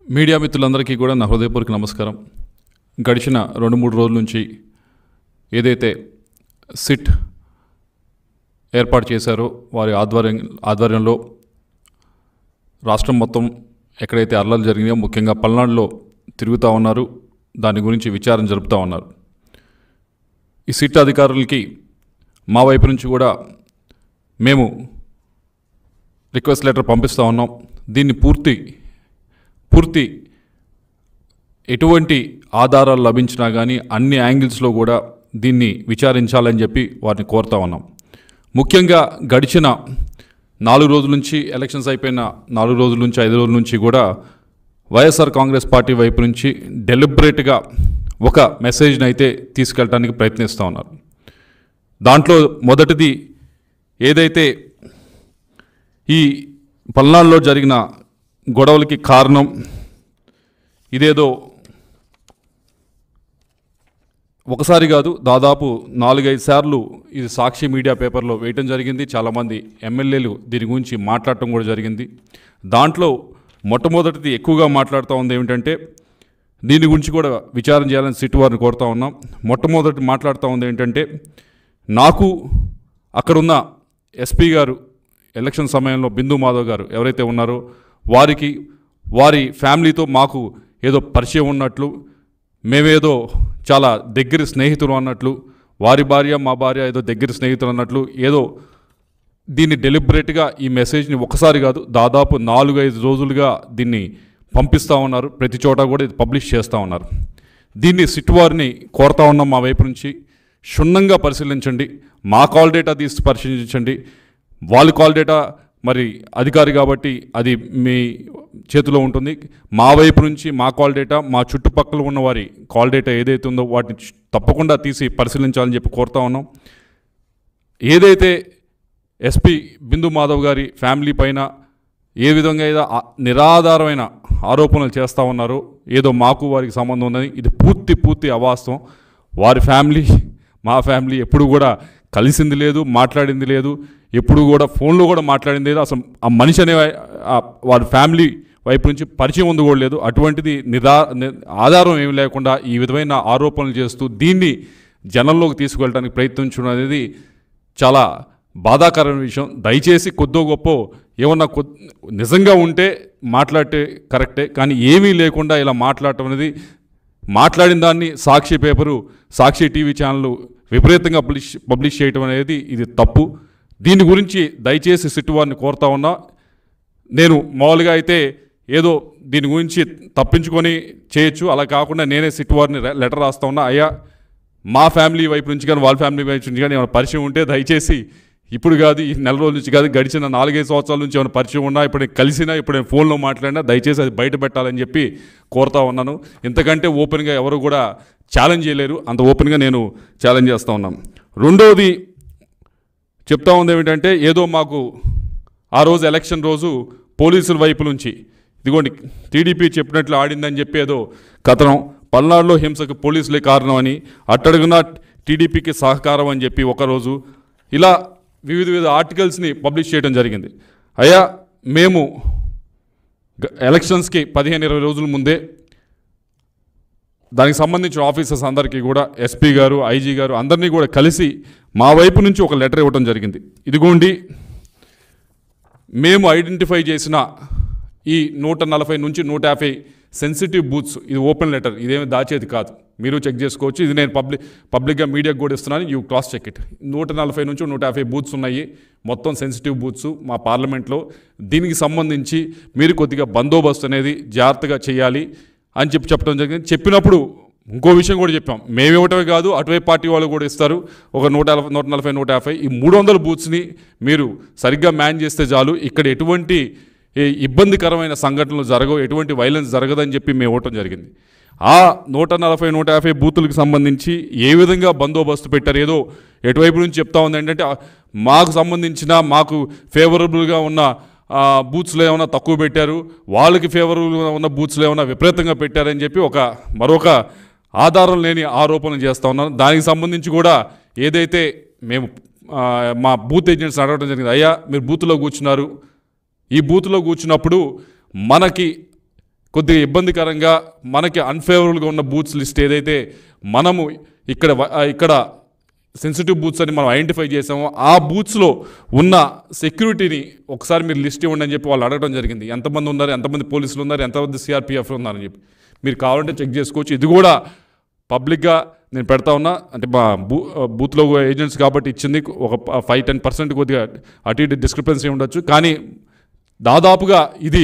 Media మిత్రులందరికీ కూడా నా హృదయపూర్వక నమస్కారం. గడిచిన 2-3 రోజుల నుంచి ఏదైతే సిట్ ఏర్పాటు చేశారో వారి ఆధ్వర్యంలో రాష్ట్రం మొత్తం ఎక్కడైతే అల్లర్లు జరిగినాయో ముఖ్యంగా పల్నాడులో తిరుగుతూ ఉన్నారు. దాని గురించి విచారణ జరుపుతూ ఉన్నారు. ఈ సిట్ అధికారులకి మా వైపు నుంచి కూడా మేము రిక్వెస్ట్ లెటర్ పంపిస్తూ ఉన్నాం. దీన్ని పూర్తి ఎటువంటి ఆధారాలు లభించినా కానీ అన్ని యాంగిల్స్లో కూడా దీన్ని విచారించాలని చెప్పి వారిని కోరుతా ఉన్నాం. ముఖ్యంగా గడిచిన 4 రోజుల నుంచి ఎలక్షన్స్ అయిపోయిన 4 రోజుల నుంచి 5 రోజుల నుంచి కూడా వైఎస్ఆర్ కాంగ్రెస్ పార్టీ వైపు నుంచి డెలిబరేట్గా ఒక మెసేజ్ని అయితే తీసుకెళ్ళడానికి ప్రయత్నిస్తూ ఉన్నారు. దాంట్లో మొదటిది ఏదైతే ఈ పల్నాడులో జరిగిన గొడవలకి కారణం ఇదేదో ఒకసారి కాదు, దాదాపు 4-5 సార్లు ఇది సాక్షి మీడియా పేపర్లో వేయటం జరిగింది. చాలామంది ఎమ్మెల్యేలు దీని గురించి మాట్లాడటం కూడా జరిగింది. దాంట్లో మొట్టమొదటిది ఎక్కువగా మాట్లాడుతూ ఉంది ఏమిటంటే దీని గురించి కూడా విచారణ చేయాలని సిట్ వారిని కోరుతా ఉన్నాం. మొట్టమొదటి మాట్లాడుతూ ఉంది ఏంటంటే నాకు అక్కడున్న ఎస్పీ గారు ఎలక్షన్ సమయంలో బిందు మాధవ్ గారు ఎవరైతే ఉన్నారో వారి ఫ్యామిలీతో మాకు ఏదో పరిచయం ఉన్నట్లు, మేమేదో చాలా దగ్గర స్నేహితులు అన్నట్లు, వారి భార్య మా భార్య ఏదో దగ్గర స్నేహితులు అన్నట్లు ఏదో దీన్ని డెలిబరేట్గా ఈ మెసేజ్ని ఒకసారి కాదు దాదాపు 4-5 రోజులుగా దీన్ని పంపిస్తూ ఉన్నారు. ప్రతి చోట కూడా ఇది పబ్లిష్ చేస్తూ ఉన్నారు. దీన్ని సిట్ వారిని కోరుతా ఉన్నాం మా వైపు నుంచి క్షుణ్ణంగా పరిశీలించండి. మా కాల్ డేటా తీసి పరిశీలించండి. వాళ్ళ కాల్ డేటా మరి అధికారి కాబట్టి అది మీ చేతిలో ఉంటుంది. మా వైపు నుంచి మా కాల్ డేటా, మా చుట్టుపక్కల ఉన్న వారి కాల్ డేటా ఏదైతే ఉందో వాటిని తప్పకుండా తీసి పరిశీలించాలని చెప్పి కోరుతా ఉన్నాం. ఏదైతే ఎస్పీ బిందు మాధవ్ గారి ఫ్యామిలీ పైన ఏ విధంగా ఏదో నిరాధారమైన ఆరోపణలు చేస్తూ ఉన్నారో, ఏదో మాకు వారికి సంబంధం ఉందని, ఇది పూర్తి అవాస్తవం. వారి ఫ్యామిలీ మా ఫ్యామిలీ ఎప్పుడు కూడా కలిసింది లేదు, మాట్లాడింది లేదు, ఎప్పుడు కూడా ఫోన్లో కూడా మాట్లాడింది లేదు. అసలు ఆ మనిషి అనే వారి ఫ్యామిలీ వైపు నుంచి పరిచయం ఉంది కూడా లేదు. అటువంటిది ఆధారం ఏమి లేకుండా ఈ విధమైన ఆరోపణలు చేస్తూ దీన్ని జనంలోకి తీసుకువెళ్ళడానికి ప్రయత్నించడం అనేది చాలా బాధాకరమైన విషయం. దయచేసి కొద్దో గొప్ప ఏమన్నా నిజంగా ఉంటే మాట్లాడితే కరెక్టే, కానీ ఏమీ లేకుండా ఇలా మాట్లాడటం అనేది, మాట్లాడిన దాన్ని సాక్షి పేపరు, సాక్షి టీవీ ఛానళ్ళు విపరీతంగా పబ్లిష్ చేయటం అనేది ఇది తప్పు. దీని గురించి దయచేసి సిట్ వారిని కోరుతా ఉన్నా. నేను మామూలుగా అయితే ఏదో దీని గురించి తప్పించుకొని చేయొచ్చు, అలా కాకుండా నేనే సిట్ వారిని లెటర్ రాస్తా ఉన్నా. అయ్యా, మా ఫ్యామిలీ వైపు నుంచి కానీ వాళ్ళ ఫ్యామిలీ వైపు నుంచి కానీ ఏమైనా పరిచయం ఉంటే దయచేసి ఇప్పుడు కాదు, ఈ 4 రోజుల నుంచి కాదు, గడిచిన 4-5 సంవత్సరాల నుంచి ఏమైనా పరిచయం ఉన్నా, ఇప్పుడు నేను కలిసినా, ఇప్పుడు నేను ఫోన్లో మాట్లాడినా దయచేసి అది బయట పెట్టాలని చెప్పి కోరుతా ఉన్నాను. ఇంతకంటే ఓపెన్గా ఎవరు కూడా ఛాలెంజ్ చేయలేరు, అంత ఓపెన్గా నేను ఛాలెంజ్ చేస్తూ ఉన్నాను. రెండవది చెప్తా ఉంది ఏమిటంటే ఏదో మాకు ఆ రోజు ఎలక్షన్ రోజు పోలీసుల వైపు నుంచి ఇదిగోండి టీడీపీ చెప్పినట్లు ఆడిందని చెప్పి ఏదో కథనం, పల్నాడులో హింసకు పోలీసులే కారణం అని, అట్టడుగున టీడీపీకి సహకారం అని చెప్పి ఒకరోజు ఇలా వివిధ ఆర్టికల్స్ని పబ్లిష్ చేయడం జరిగింది. అయ్యా, మేము ఎలక్షన్స్కి 15-20 రోజుల ముందే దానికి సంబంధించిన ఆఫీసర్స్ అందరికీ కూడా ఎస్పీ గారు, ఐజీ గారు అందరినీ కూడా కలిసి మా వైపు నుంచి ఒక లెటర్ ఇవ్వడం జరిగింది. ఇదిగోండి మేము ఐడెంటిఫై చేసిన ఈ 140 నుంచి 150 సెన్సిటివ్ బూత్స్, ఇది ఓపెన్ లెటర్, ఇదేమి దాచేది కాదు, మీరు చెక్ చేసుకోవచ్చు. ఇది నేను పబ్లిక్గా మీడియాకు కూడా ఇస్తున్నాను, యూ క్రాస్ చెక్ ఇట్. 140 నుంచి 150 బూత్స్ ఉన్నాయి, మొత్తం సెన్సిటివ్ బూత్స్ మా పార్లమెంట్లో. దీనికి సంబంధించి మీరు కొద్దిగా బందోబస్తు అనేది జాగ్రత్తగా చేయాలి అని చెప్పడం జరిగింది. చెప్పినప్పుడు ఇంకో విషయం కూడా చెప్పాం, మేము ఇవ్వటమే కాదు అటువైపు పార్టీ వాళ్ళు కూడా ఇస్తారు, ఒక 140, 150 ఈ 300 బూత్స్ని మీరు సరిగ్గా మ్యాన్ చేస్తే చాలు, ఇక్కడ ఎటువంటి ఇబ్బందికరమైన సంఘటనలు జరగవు, ఎటువంటి వైలెన్స్ జరగదని చెప్పి మేము ఇవ్వటం జరిగింది. ఆ 140, 150 బూతులకు సంబంధించి ఏ విధంగా బందోబస్తు పెట్టారు, ఏదో ఎటువైపు నుంచి చెప్తా ఉంది ఏంటంటే మాకు సంబంధించిన మాకు ఫేవరబుల్గా ఉన్న బూత్స్లో ఏమైనా తక్కువ పెట్టారు, వాళ్ళకి ఫేవరబుల్గా ఉన్న బూత్స్లో ఏమైనా విపరీతంగా పెట్టారని చెప్పి మరొక ఆధారం లేని ఆరోపణలు చేస్తూ ఉన్నాను. దానికి సంబంధించి కూడా ఏదైతే మేము మా బూత్ ఏజెంట్స్ అడగడం జరిగింది, అయ్యా మీరు బూత్లో కూర్చున్నారు, ఈ బూత్లో కూర్చున్నప్పుడు మనకి కొద్దిగా ఇబ్బందికరంగా మనకి అన్ఫేవరబుల్గా ఉన్న బూత్స్ లిస్ట్ ఏదైతే మనము ఇక్కడ సెన్సిటివ్ బూత్స్ అని మనం ఐడెంటిఫై చేసామో ఆ బూత్స్లో ఉన్న సెక్యూరిటీని ఒకసారి మీరు లిస్ట్ ఇవ్వండి అని చెప్పి వాళ్ళు అడగడం జరిగింది. ఎంతమంది ఉన్నారు, ఎంతమంది పోలీసులు ఉన్నారు, ఎంతమంది సిఆర్పిఎఫ్ ఉన్నారని చెప్పి మీరు కావాలంటే చెక్ చేసుకోవచ్చు. ఇది కూడా పబ్లిక్గా నేను పెడతా ఉన్నా. అంటే మా బూత్లో ఏజెంట్స్ కాబట్టి ఇచ్చింది ఒక 5-10% కొద్దిగా అటు ఇటు డిస్క్రిపెన్సీ ఉండొచ్చు. కానీ దాదాపుగా ఇది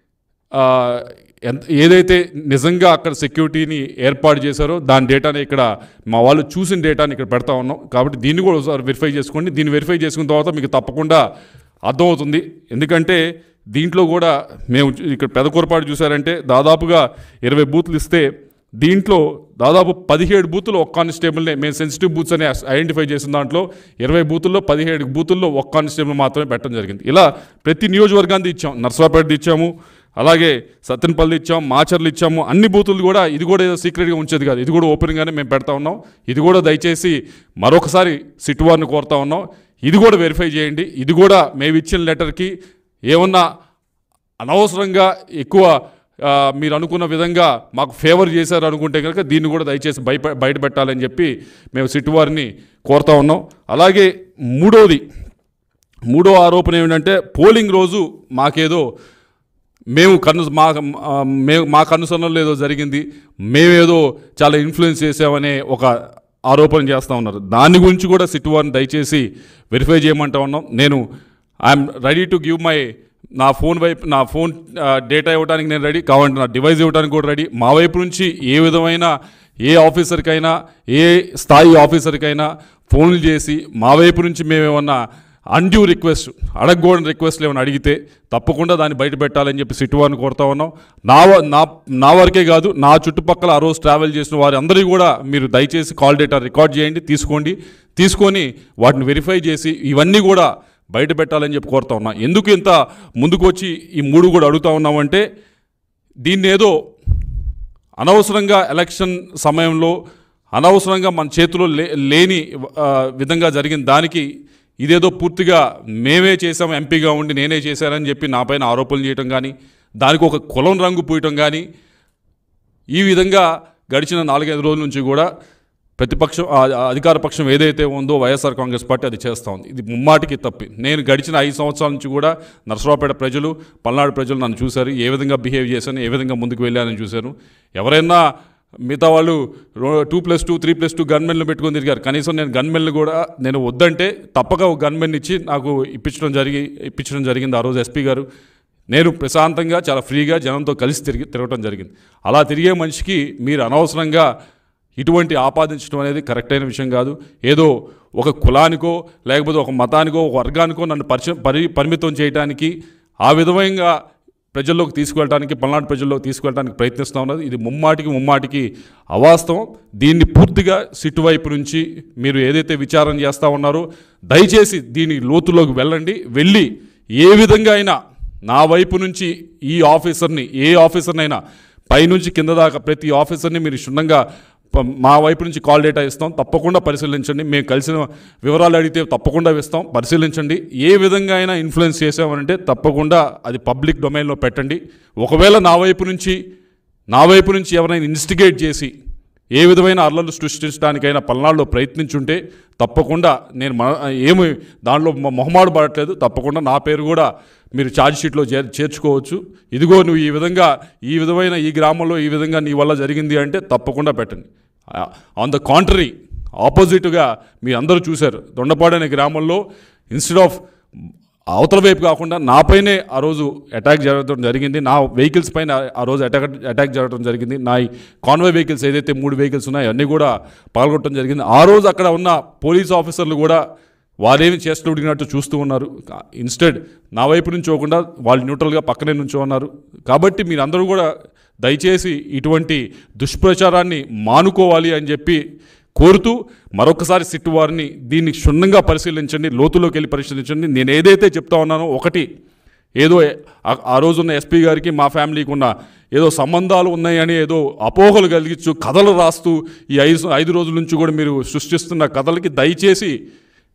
ఏదైతే నిజంగా అక్కడ సెక్యూరిటీని ఏర్పాటు చేశారో దాని డేటాని ఇక్కడ మా వాళ్ళు చూసిన డేటాని ఇక్కడ పెడతా ఉన్నాం. కాబట్టి దీన్ని కూడా ఒకసారి వెరిఫై చేసుకోండి. దీన్ని వెరిఫై చేసుకున్న తర్వాత మీకు తప్పకుండా అర్థమవుతుంది. ఎందుకంటే దీంట్లో కూడా మేము ఇక్కడ పెదకూరపాటు చూసారంటే దాదాపుగా 20 బూత్లు ఇస్తే దీంట్లో దాదాపు 17 బూతులు ఒక కానిస్టేబుల్నే మేము సెన్సిటివ్ బూత్స్ అని ఐడెంటిఫై చేసిన దాంట్లో 20 బూతుల్లో 17 బూతుల్లో ఒక కానిస్టేబుల్ మాత్రమే పెట్టడం జరిగింది. ఇలా ప్రతి నియోజకవర్గాన్ని ఇచ్చాం. నర్సరావుపేట ఇచ్చాము, అలాగే సత్తెనపల్లి ఇచ్చాం, మాచర్లు ఇచ్చాము. అన్ని బూతులు కూడా ఇది కూడా ఏదో సీక్రెట్గా ఉంచేది కాదు, ఇది కూడా ఓపెన్గానే మేము పెడతా ఉన్నాం. ఇది కూడా దయచేసి మరొకసారి సిట్ వారిని కోరుతా ఉన్నాం, ఇది కూడా వెరిఫై చేయండి. ఇది కూడా మేము ఇచ్చిన లెటర్కి ఏమన్నా అనవసరంగా ఎక్కువ మీరు అనుకున్న విధంగా మాకు ఫేవర్ చేశారు అనుకుంటే కనుక దీన్ని కూడా దయచేసి బయట పెట్టాలని చెప్పి మేము సిట్ వారిని కోరుతా ఉన్నాం. అలాగే మూడో ఆరోపణ ఏమిటంటే పోలింగ్ రోజు మాకేదో మేము మా కనుసరణలో ఏదో జరిగింది, మేమేదో చాలా ఇన్ఫ్లుయెన్స్ చేసామనే ఒక ఆరోపణ చేస్తూ ఉన్నారు. దాని గురించి కూడా సిట్ వారిని దయచేసి వెరిఫై చేయమంటా ఉన్నాం. నేను ఐఎమ్ రెడీ టు గివ్ నా ఫోన్ డేటా ఇవ్వడానికి నేను రెడీ, కావాలంటే నా డివైస్ ఇవ్వడానికి కూడా రెడీ. మా వైపు నుంచి ఏ విధమైన ఏ ఆఫీసర్కైనా ఏ స్థాయి ఆఫీసర్కైనా ఫోన్లు చేసి మా వైపు నుంచి మేమేమన్నా అన్డ్యూ రిక్వెస్ట్ అడగకూడని రిక్వెస్ట్లు ఏమైనా అడిగితే తప్పకుండా దాన్ని బయట పెట్టాలని చెప్పి సిట్ వారిని కోరుతా ఉన్నాం. నా వరకే కాదు, నా చుట్టుపక్కల ఆ రోజు ట్రావెల్ చేసిన వారి అందరికీ కూడా మీరు దయచేసి కాల్ డేటా రికార్డ్ చేయండి, తీసుకొని వాటిని వెరిఫై చేసి ఇవన్నీ కూడా బయట పెట్టాలని చెప్పి కోరుతా ఉన్నా. ఎందుకు ఇంత ముందుకు వచ్చి ఈ 3 కూడా అడుగుతా ఉన్నామంటే దీన్ని ఏదో అనవసరంగా ఎలక్షన్ సమయంలో అనవసరంగా మన చేతిలో లేని విధంగా జరిగిన దానికి ఇదేదో పూర్తిగా మేమే చేసాము, ఎంపీగా ఉండి నేనే చేశానని చెప్పి నా పైన ఆరోపణలు చేయటం కానీ, దానికి ఒక కులం రంగు పూయటం కానీ, ఈ విధంగా గడిచిన 4-5 రోజుల నుంచి కూడా ప్రతిపక్షం అధికార పక్షం ఏదైతే ఉందో వైఎస్ఆర్ కాంగ్రెస్ పార్టీ అది చేస్తూ ఉంది. ఇది ముమ్మాటికి తప్పి. నేను గడిచిన 5 సంవత్సరాల నుంచి కూడా నర్సరావుపేట ప్రజలు, పల్నాడు ప్రజలు నన్ను చూశారు, ఏ విధంగా బిహేవ్ చేశాను, ఏ విధంగా ముందుకు వెళ్ళానని చూశాను. ఎవరైనా మిగతా వాళ్ళు 2+2 3+2 గన్మెన్లు పెట్టుకొని తిరిగారు. కనీసం నేను గన్మెన్లు కూడా నేను వద్దంటే తప్పక ఒక గన్మెన్ ఇచ్చి నాకు ఇప్పించడం జరిగింది ఆ రోజు ఎస్పీ గారు. నేను ప్రశాంతంగా చాలా ఫ్రీగా జనంతో కలిసి తిరగటం జరిగింది. అలా తిరిగే మనిషికి మీరు అనవసరంగా ఇటువంటి ఆపాదించడం అనేది కరెక్ట్ అయిన విషయం కాదు. ఏదో ఒక కులానికో లేకపోతే ఒక మతానికో ఒక వర్గానికో నన్ను పరిమితం చేయడానికి ఆ విధంగా ప్రజల్లోకి తీసుకువెళ్ళడానికి, పల్నాడు ప్రజల్లోకి తీసుకువెళ్ళడానికి ప్రయత్నిస్తూ ఉన్నది. ఇది ముమ్మాటికి అవాస్తవం. దీన్ని పూర్తిగా సిట్ వైపు నుంచి మీరు ఏదైతే విచారణ చేస్తూ ఉన్నారో దయచేసి దీని లోతులోకి వెళ్ళి ఏ విధంగా అయినా నా వైపు నుంచి ఏ ఆఫీసర్నైనా పైనుంచి కింద దాకా ప్రతి ఆఫీసర్ని మీరు క్షుణ్ణంగా మా వైపు నుంచి కాల్ డేటా ఇస్తాం, తప్పకుండా పరిశీలించండి. మేము కలిసిన వివరాలు అడిగితే తప్పకుండా ఇస్తాం, పరిశీలించండి. ఏ విధంగా అయినా ఇన్ఫ్లుయెన్స్ చేసామనంటే తప్పకుండా అది పబ్లిక్ డొమైన్లో పెట్టండి. ఒకవేళ నా వైపు నుంచి ఎవరైనా ఇన్స్టిగేట్ చేసి ఏ విధమైన అల్లర్లు సృష్టించడానికైనా పల్నాడులో ప్రయత్నించుంటే తప్పకుండా నేను ఏమి దానిలో మొహమాటు పడట్లేదు, తప్పకుండా నా పేరు కూడా మీరు ఛార్జ్ షీట్లో చేర్చుకోవచ్చు. ఇదిగో నువ్వు ఈ విధమైన ఈ గ్రామంలో ఈ విధంగా నీ వల్ల జరిగింది అంటే తప్పకుండా పెట్టండి. ఆన్ ద కాంట్రరీ ఆపోజిట్గా మీరు అందరూ చూశారు, దొండపాడు అనే గ్రామంలో ఇన్స్టెడ్ ఆఫ్ అవతల వైపు కాకుండా నాపైనే ఆ రోజు అటాక్ జరగడం జరిగింది. నా వెహికల్స్ పైన ఆ రోజు అటాక్ జరగడం జరిగింది. నా కాన్వాయ్ వెహికల్స్ ఏదైతే 3 వెహికల్స్ ఉన్నాయో అన్నీ కూడా పాల్గొనడం జరిగింది. ఆ రోజు అక్కడ ఉన్న పోలీస్ ఆఫీసర్లు కూడా వారేమి చేస్తున్నట్టు చూస్తూ ఉన్నారు. ఇన్స్టెడ్ నా వైపు నుంచోకుండా వాళ్ళు న్యూట్రల్గా పక్కనే నుంచో ఉన్నారు. కాబట్టి మీరందరూ కూడా దయచేసి ఇటువంటి దుష్ప్రచారాన్ని మానుకోవాలి అని చెప్పి కోరుతూ మరొకసారి సిట్ వారిని దీన్ని క్షుణ్ణంగా పరిశీలించండి, లోతులోకి వెళ్ళి పరిశీలించండి. నేను ఏదైతే చెప్తా ఉన్నానో ఒకటి ఏదో ఆ రోజున్న ఎస్పీ గారికి మా ఫ్యామిలీకి ఉన్న ఏదో సంబంధాలు ఉన్నాయని ఏదో అపోహలు కలిగించు కథలు రాస్తూ ఈ 5 రోజుల నుంచి కూడా మీరు సృష్టిస్తున్న కథలకి దయచేసి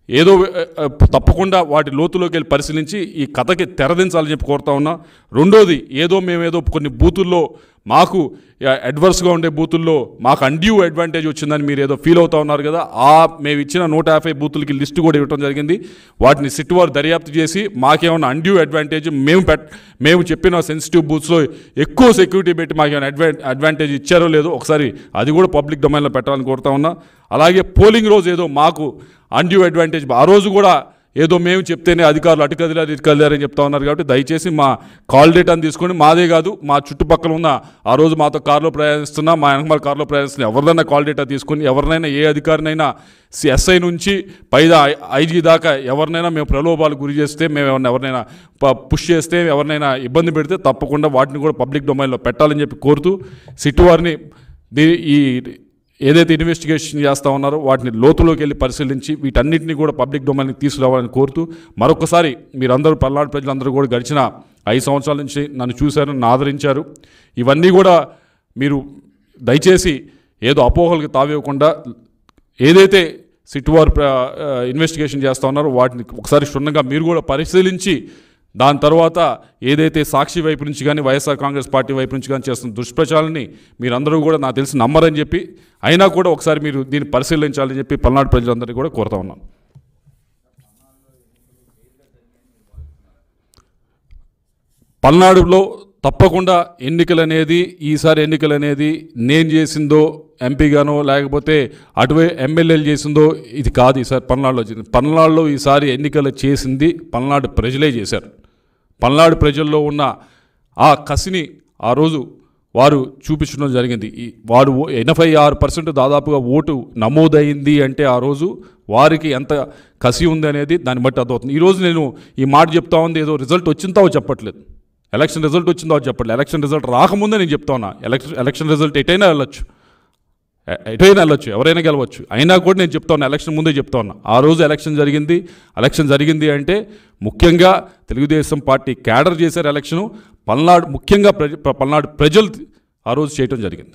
ఏదో తప్పకుండా వాటి లోతులోకి వెళ్ళి పరిశీలించి ఈ కథకి తెరదించాలని చెప్పి కోరుతా ఉన్నా. రెండోది, మేమేదో కొన్ని బూతుల్లో మాకు అడ్వర్స్గా ఉండే బూతుల్లో మాకు అన్డ్యూ అడ్వాంటేజ్ వచ్చిందని మీరు ఏదో ఫీల్ అవుతా ఉన్నారు కదా, మేము ఇచ్చిన 150 బూతులకి లిస్టు కూడా ఇవ్వడం జరిగింది. వాటిని సిట్ వారు దర్యాప్తు చేసి మాకేమైనా అన్డ్యూ అడ్వాంటేజ్ మేము చెప్పిన సెన్సిటివ్ బూత్స్లో ఎక్కువ సెక్యూరిటీ పెట్టి మాకేమైనా అడ్వాంటేజ్ ఇచ్చారో లేదో ఒకసారి అది కూడా పబ్లిక్ డొమైన్లో పెట్టాలని కోరుతా ఉన్నా. అలాగే పోలింగ్ రోజు ఏదో మాకు అన్డ్యూ అడ్వాంటేజ్, ఆ రోజు కూడా ఏదో మేము చెప్తేనే అధికారులు అటు కదిలారని చెప్తా ఉన్నారు. కాబట్టి దయచేసి మా కాల్ డేటాను తీసుకొని, మాదే కాదు మా చుట్టుపక్కల ఉన్న ఆ రోజు మాతో కారులో ప్రయాణిస్తున్నా, మా వెనకమాల కారులో ప్రయాణిస్తున్నా ఎవరిదైనా కాల్ డేటా తీసుకొని, ఎవరినైనా ఏ అధికారినైనా ఎస్ఐ నుంచి పైదా ఐజీ దాకా ఎవరినైనా మేము ప్రలోభాలు గురి చేస్తే, మేము ఎవరినైనా పుష్ చేస్తే, ఎవరినైనా ఇబ్బంది పెడితే తప్పకుండా వాటిని కూడా పబ్లిక్ డొమైన్లో పెట్టాలని చెప్పి కోరుతూ, సిట్ వారిని ఈ ఏదైతే ఇన్వెస్టిగేషన్ చేస్తూ ఉన్నారో వాటిని లోతులోకి వెళ్ళి పరిశీలించి వీటన్నిటిని కూడా పబ్లిక్ డొమైన్కి తీసుకురావాలని కోరుతూ, మరొకసారి మీరందరూ పల్నాడు ప్రజలందరూ కూడా గడిచిన 5 సంవత్సరాల నుంచి నన్ను చూశారు, నన్ను ఆదరించారు. ఇవన్నీ కూడా మీరు దయచేసి ఏదో అపోహలకు తావివ్వకుండా ఏదైతే సిట్ వారు ఇన్వెస్టిగేషన్ చేస్తూ ఉన్నారో వాటిని ఒకసారి క్షుణ్ణంగా మీరు కూడా పరిశీలించి, దాని తర్వాత ఏదైతే సాక్షి వైపు నుంచి కానీ వైఎస్ఆర్ కాంగ్రెస్ పార్టీ వైపు నుంచి కానీ చేస్తున్న దుష్ప్రచారాన్ని మీరందరూ కూడా నాకు తెలిసి నమ్మరని చెప్పి, అయినా కూడా ఒకసారి మీరు దీన్ని పరిశీలించాలని చెప్పి పల్నాడు ప్రజలందరినీ కూడా కోరుతా ఉన్నాను. పల్నాడులో తప్పకుండా ఈసారి ఎన్నికలనేది నేను చేసిందో ఎంపీగానో లేకపోతే అటువే ఎమ్మెల్యేలు చేసిందో ఇది కాదు. ఈసారి పల్నాడులో వచ్చింది. పల్నాడులో ఈసారి ఎన్నికలు చేసింది పల్నాడు ప్రజలే చేశారు. పల్నాడు ప్రజల్లో ఉన్న ఆ కసిని ఆ రోజు వారు చూపించడం జరిగింది. వారు 86% దాదాపుగా ఓటు నమోదైంది అంటే ఆ రోజు వారికి ఎంత కసి ఉంది అనేది దాన్ని బట్టి అర్థమవుతుంది. ఈరోజు నేను ఈ మాట చెప్తా ఉంది ఏదో రిజల్ట్ వచ్చిందో చెప్పట్లేదు, ఎలక్షన్ రిజల్ట్ వచ్చిందో చెప్పట్లేదు. ఎలక్షన్ రిజల్ట్ రాకముందే నేను చెప్తా ఉన్నా, ఎలక్షన్ రిజల్ట్ ఎటైనా వెళ్ళొచ్చు, ఎవరైనా గెలవచ్చు. అయినా కూడా నేను చెప్తా ఉన్నా, ఎలక్షన్ ముందే చెప్తా ఉన్నా. ఆ రోజు ఎలక్షన్ జరిగింది అంటే ముఖ్యంగా తెలుగుదేశం పార్టీ క్యాడర్ చేశారు ఎలక్షను. ముఖ్యంగా పల్నాడు ప్రజలు ఆ రోజు చేయటం జరిగింది.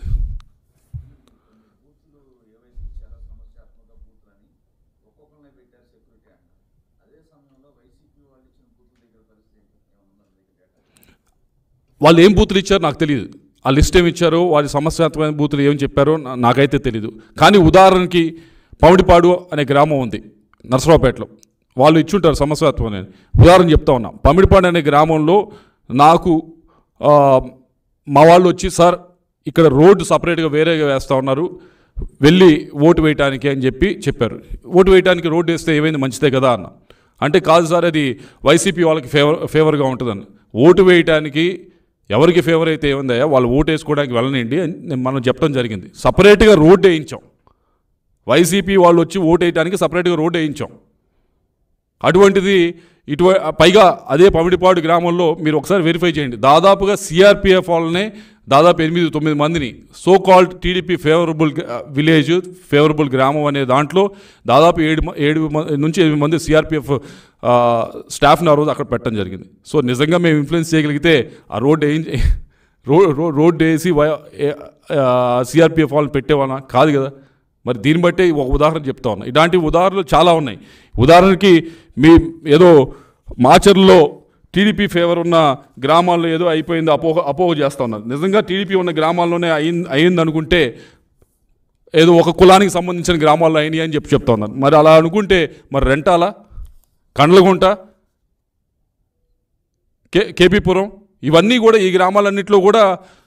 వాళ్ళు ఏం బూతులు ఇచ్చారో నాకు తెలియదు, ఆ లిస్ట్ ఏమి ఇచ్చారో వారి సమస్యాత్మకమైన బూతులు ఏమి చెప్పారో నాకైతే తెలీదు. కానీ ఉదాహరణకి పమిడిపాడు అనే గ్రామం ఉంది నర్సరావుపేటలో, వాళ్ళు ఇచ్చుంటారు సమస్యాత్మకమైన. ఉదాహరణ చెప్తా ఉన్నా, పమిడిపాడు అనే గ్రామంలో నాకు మా వాళ్ళు వచ్చి, సార్ ఇక్కడ రోడ్డు సపరేట్గా వేరేగా వేస్తూ ఉన్నారు, వెళ్ళి ఓటు వేయటానికి అని చెప్పారు. ఓటు వేయడానికి రోడ్డు వేస్తే ఏమైంది, మంచిదే కదా అన్న. అంటే కాదు సార్, అది వైసీపీ వాళ్ళకి ఫేవర్గా ఉంటుందని. ఓటు వేయటానికి ఎవరికి ఫేవర్ అయితే ఏముందయ్యా, వాళ్ళు ఓటు వేసుకోవడానికి వెళ్ళనండి అని మనం చెప్పడం జరిగింది. సపరేట్గా రోడ్డు వేయించాం, వైసీపీ వాళ్ళు వచ్చి ఓటు వేయడానికి సపరేట్గా రోడ్డు వేయించాం. అటువంటిది పైగా అదే పమిడిపాడు గ్రామంలో మీరు ఒకసారి వెరిఫై చేయండి, దాదాపుగా సిఆర్పిఎఫ్ వాళ్ళనే దాదాపు 8-9 మందిని so called TDP favourable village, favourable గ్రామం అనే దాంట్లో దాదాపు 7 నుంచి 8 మంది సిఆర్పిఎఫ్ స్టాఫ్ని ఆ రోజు అక్కడ పెట్టడం జరిగింది. సో నిజంగా మేము ఇన్ఫ్లుయెన్స్ చేయగలిగితే ఆ రోడ్డు వేసి సిఆర్పిఎఫ్ వాళ్ళని పెట్టేవాళ్ళ కాదు కదా. మరి దీన్ని బట్టి ఒక ఉదాహరణ చెప్తా ఉన్నా, ఇలాంటి ఉదాహరణలు చాలా ఉన్నాయి. ఉదాహరణకి ఏదో మాచర్లో టీడీపీ ఫేవర్ ఉన్న గ్రామాల్లో ఏదో అయిపోయింది అపోహ చేస్తూ ఉన్నారు. నిజంగా టీడీపీ ఉన్న గ్రామాల్లోనే అయింది అనుకుంటే ఏదో ఒక కులానికి సంబంధించిన గ్రామాల్లో అయినాయి అని చెప్తా ఉన్నారు. మరి అలా అనుకుంటే మరి రెంటాల, కండ్లగుంట, కేపీపురం ఇవన్నీ కూడా ఈ గ్రామాలన్నింటిలో కూడా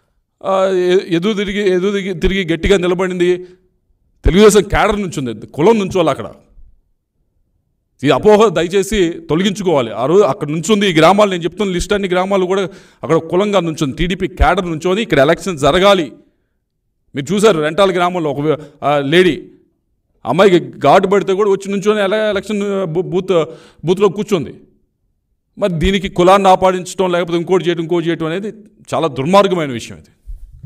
ఎదురు తిరిగి గట్టిగా నిలబడింది తెలుగుదేశం క్యాడర్ నుంచి ఉంది, కులం నుంచోవాలి అక్కడ. ఈ అపోహ దయచేసి తొలగించుకోవాలి. ఆ రోజు అక్కడ నుంచుంది ఈ గ్రామాలు, నేను చెప్తున్న లిస్ట్ అన్ని గ్రామాలు కూడా అక్కడ కులంగా నుంచుంది, టీడీపీ క్యాడర్ నుంచోని ఇక్కడ ఎలక్షన్ జరగాలి. మీరు చూసారు రెంటాల గ్రామంలో ఒక లేడీ అమ్మాయికి ఘాటు పడితే కూడా వచ్చి నుంచొని ఎలక్షన్ బూత్లో కూర్చుంది. మరి దీనికి కులాన్ని ఆపాదించడం లేకపోతే ఇంకోటి చేయడం అనేది చాలా దుర్మార్గమైన విషయం. ఇది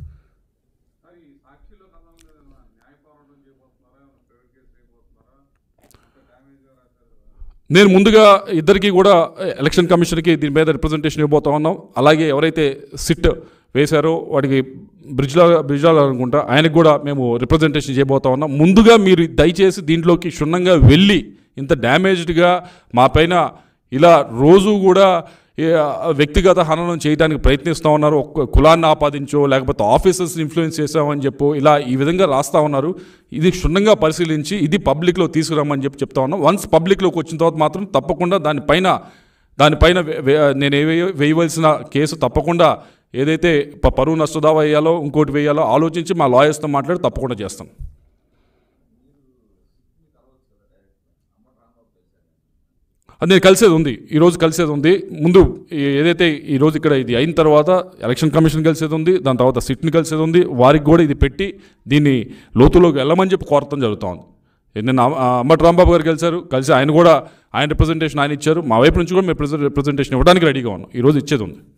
నేను ముందుగా ఇద్దరికి కూడా ఎలక్షన్ కమిషన్కి దీని మీద రిప్రజెంటేషన్ ఇవ్వబోతా ఉన్నాం. అలాగే ఎవరైతే సిట్ వేశారో వాడికి బ్రిజ్లాల్ అనుకుంటా, ఆయనకు కూడా మేము రిప్రజెంటేషన్ చేయబోతా ఉన్నాం. ముందుగా మీరు దయచేసి దీంట్లోకి క్షుణ్ణంగా వెళ్ళి ఇంత డ్యామేజ్డ్గా మా పైన ఇలా రోజు కూడా వ్యక్తిగత హననం చేయడానికి ప్రయత్నిస్తూ ఉన్నారు. ఒక్క కులాన్ని ఆపాదించో లేకపోతే ఆఫీసర్స్ని ఇన్ఫ్లుయెన్స్ చేసామని చెప్పో ఇలా ఈ విధంగా రాస్తూ ఉన్నారు. ఇది క్షుణ్ణంగా పరిశీలించి ఇది పబ్లిక్లో తీసుకురామని చెప్తా ఉన్నాం. వన్స్ పబ్లిక్లోకి వచ్చిన తర్వాత మాత్రం తప్పకుండా దానిపైన నేను వేయవలసిన కేసు తప్పకుండా ఏదైతే పరువు నష్టదావా వేయాలో ఇంకోటి వేయాలో ఆలోచించి మా లాయర్స్తో మాట్లాడి తప్పకుండా చేస్తాం. అది నేను కలిసేది ఉంది, ఈరోజు కలిసేది ఉంది. ముందు ఏదైతే ఈరోజు ఇక్కడ ఇది అయిన తర్వాత ఎలక్షన్ కమిషన్ కలిసేది ఉంది, దాని తర్వాత సిట్ని కలిసేది ఉంది. వారికి కూడా ఇది పెట్టి దీన్ని లోతులోకి వెళ్ళమని చెప్పి కోరటం జరుగుతూ ఉంది. నేను అంబటి రాంబాబు గారు కలిసి ఆయన కూడా ఆయన రిప్రజెంటేషన్ ఆయన ఇచ్చారు. మా వైపు నుంచి కూడా మేము రిప్రజెంటేషన్ ఇవ్వడానికి రెడీగా ఉన్నాం. ఈరోజు ఇచ్చేది ఉంది.